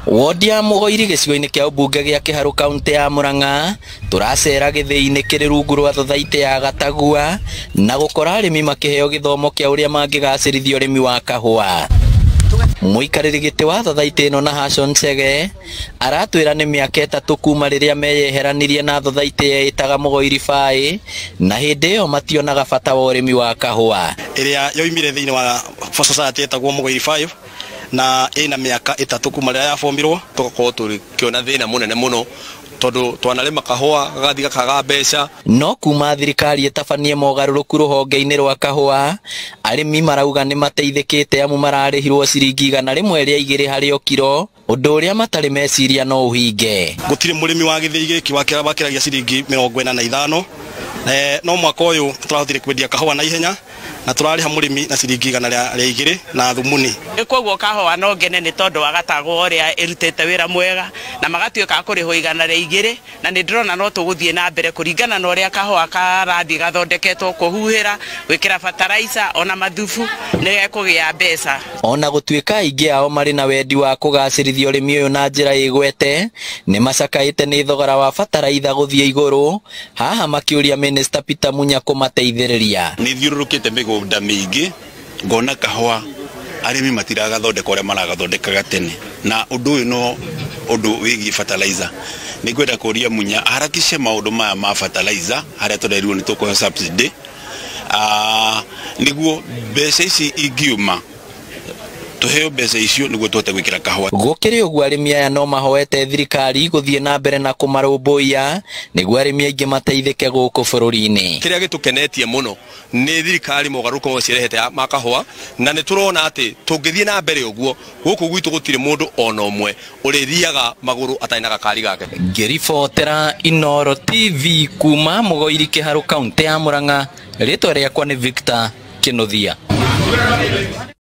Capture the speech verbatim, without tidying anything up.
Wodi ya Mugoiri gicigo-ini kia ubunge gia Kiharu kaunti ya Murang'a turacera githii-ini kiri rungu rwa thothaitĩ ya Gatagua na gukora arimi makiheo githomo kia uria mangigacirithia urimi wa kahua. Muikarĩri gĩtĩ wa thothaitĩ ĩno Nahashon Chege aratwĩra nĩ mĩaka ĩtatũ kuma rĩrĩa meyeheranirie na thothaitĩ yeĩtaga Mugoiri Five na hĩndĩ ĩyo mationaga bata wa ũrĩmi wa kahua ĩrĩa yoimire thĩinĩ wa society ĩtagwo Mugoiri Five na ĩna mĩaka ĩtatũ kuma rĩrĩa yabombirwo tugakorwo tũkĩona thĩna mũnene mũno tondu twanarĩma kahua gagathiĩ gakaga mbeca. No kuma thirikari ĩtabanie mogarũrũku rũhonge-inĩ rwa kahua arĩmi marauga nĩ mateithĩkĩte amu mararĩhirwo ciringi igana rĩmwe rĩa igĩrĩ harĩ o kiro, ũndũ ũrĩa matarĩ meciria no ũhinge. Gũtirĩ mũrĩmi wa gĩthĩi gĩkĩ wakĩragia ciringi mĩrongo ĩna na ithano, no mwaka ũyũ tũrahotire kwendia kahua na ihenya na turariha murimi na ciringi igana rĩa igĩrĩ na thumuni. Koguo kahua no ngene nĩ tondũ wa Gatagwa ũrĩa ĩrutĩte wĩra mwega na magatuĩka kũrĩhwo igana rĩa igĩrĩ, na nĩ ndĩrona no tũgũthiĩ na mbere kũringana na ũrĩa kahua karathiĩ gathondeketwo, kũhuhĩra, gwĩkĩra fertilizer ona mathubu nĩ gekũgĩa mbeca. Ona gũtuĩka aingĩ ao marĩ na wendi wa kũgacĩrithia ũrĩmi ũyũ na njĩra ĩgwete, nĩ macakaĩte nĩ thogora wa fertilizer gũthiĩ igũrũ, haha makĩũria Minister Peter Munya kũmateithĩrĩria. Nĩ thiũrũrũkĩte mĩgũnda mĩingĩ ngona kahua arĩmi matiragathondeka ũrĩa maragathondekaga tene, na ũndũ ũyũ no ũndũ wĩgiĩ fertilizer. Nĩ ngwenda kũria Munya harakishe maũndũ maya ma fertilizer harĩa tũrerirwo nĩ tũkũheo subsidy nĩguo mbeca ici ingiuma tuheo mbeca icio nĩguo tũhote gwĩkĩra kahua. Gũkĩrĩ ũguo arĩmi aya no mahoete thirikari gũthiĩ na mbere na kũmarũmbũiya nĩguo arĩmi aingĩ mateithĩke gũkũ bũrũri-inĩ. Kĩrĩa gĩtũkenetie mũno nĩ thirikari mogarũrũku mau cirehete ma kahua, na nĩ tũrona atĩ tũngĩthiĩ na mbere ũguo gũkũ gwitũ gũtirĩ mũndũ ona ũmwe ũrĩthiaga magũrũ atarĩ na gakari gake. Ngĩribotera Inooro T V kuma Mugoiri Kiharu kaunti ya Murang'a, rĩtwa rĩakwa nĩ Victor Kĩnuthia.